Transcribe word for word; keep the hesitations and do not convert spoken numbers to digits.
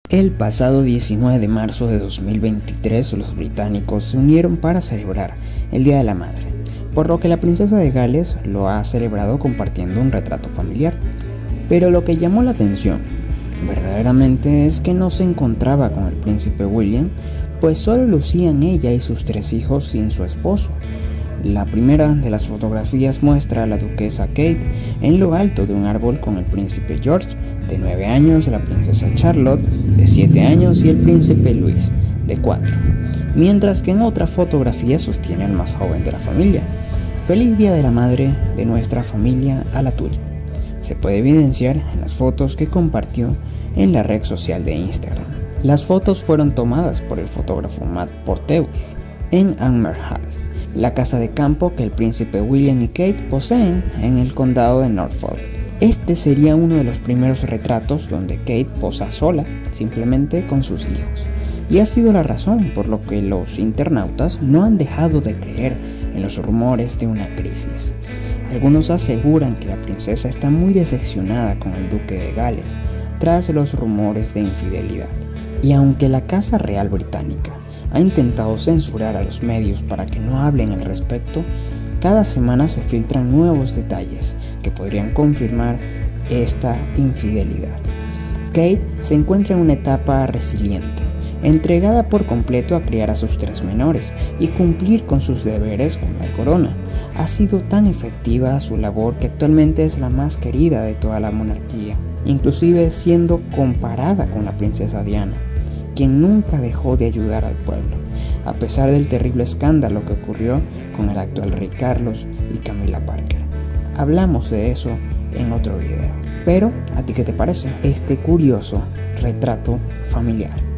El pasado diecinueve de marzo de dos mil veintitrés, los británicos se unieron para celebrar el Día de la Madre, por lo que la princesa de Gales lo ha celebrado compartiendo un retrato familiar. Pero lo que llamó la atención verdaderamente es que no se encontraba con el príncipe William, pues solo lucían ella y sus tres hijos sin su esposo. La primera de las fotografías muestra a la duquesa Kate en lo alto de un árbol con el príncipe George, de nueve años, la princesa Charlotte, de siete años, y el príncipe Luis, de cuatro, mientras que en otra fotografía sostiene al más joven de la familia. Feliz Día de la Madre de nuestra familia a la tuya. Se puede evidenciar en las fotos que compartió en la red social de Instagram. Las fotos fueron tomadas por el fotógrafo Matt Porteus en Anmer Hall, la casa de campo que el príncipe William y Kate poseen en el condado de Norfolk. Este sería uno de los primeros retratos donde Kate posa sola, simplemente con sus hijos, y ha sido la razón por lo que los internautas no han dejado de creer en los rumores de una crisis. Algunos aseguran que la princesa está muy decepcionada con el duque de Gales tras los rumores de infidelidad, y aunque la Casa Real Británica ha intentado censurar a los medios para que no hablen al respecto, cada semana se filtran nuevos detalles que podrían confirmar esta infidelidad. Kate se encuentra en una etapa resiliente, entregada por completo a criar a sus tres menores y cumplir con sus deberes con la corona. Ha sido tan efectiva su labor que actualmente es la más querida de toda la monarquía, inclusive siendo comparada con la princesa Diana, quien nunca dejó de ayudar al pueblo, a pesar del terrible escándalo que ocurrió con el actual rey Carlos y Camilla Parker. Hablamos de eso en otro video. Pero, ¿a ti qué te parece este curioso retrato familiar?